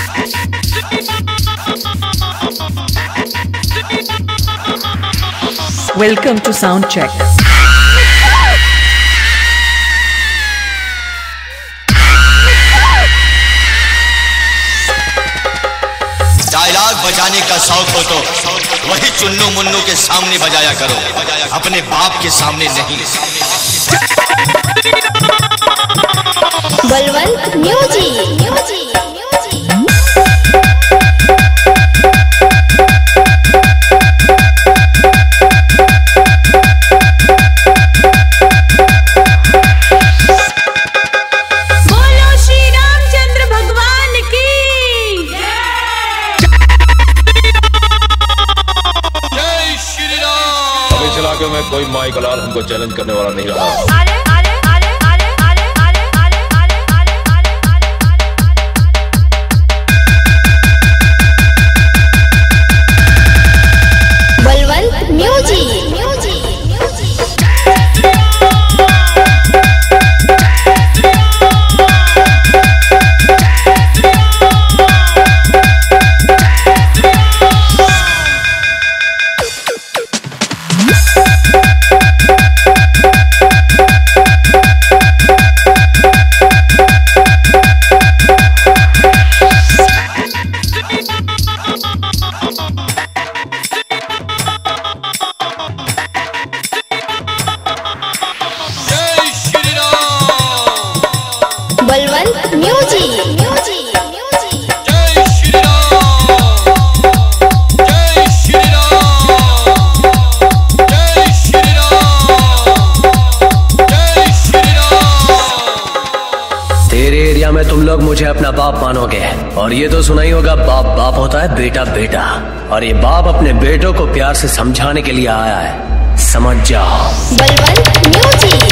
Welcome to sound check. Dialogue बजाने का शौक हो तो वही चुन्नू मुन्नू के सामने बजाया करो, अपने बाप के सामने नहीं। बलवंत म्यूजिक। में कोई माई कलाल हमको चैलेंज करने वाला नहीं रहा। बलवंत म्यूजिक। बलवंत म्यूजिक। जय श्री राम, जय श्री राम, जय श्री राम, जय श्री राम। तेरे एरिया में तुम लोग मुझे अपना बाप मानोगे, और ये तो सुना ही होगा, बाप बाप होता है, बेटा बेटा। और ये बाप अपने बेटों को प्यार से समझाने के लिए आया है, समझ जाओ। बलवंत म्यूजिक।